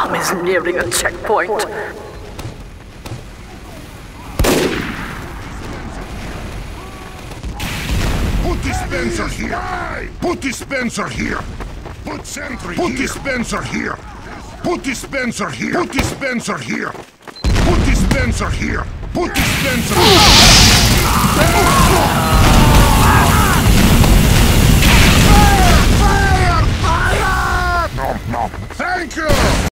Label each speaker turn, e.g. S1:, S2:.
S1: bomb is nearing a checkpoint.
S2: Put dispenser here! Put dispenser here! Put sentry here! Put dispenser here! Put dispenser here! Put dispenser here! Put dispenser here! Put dispenser here!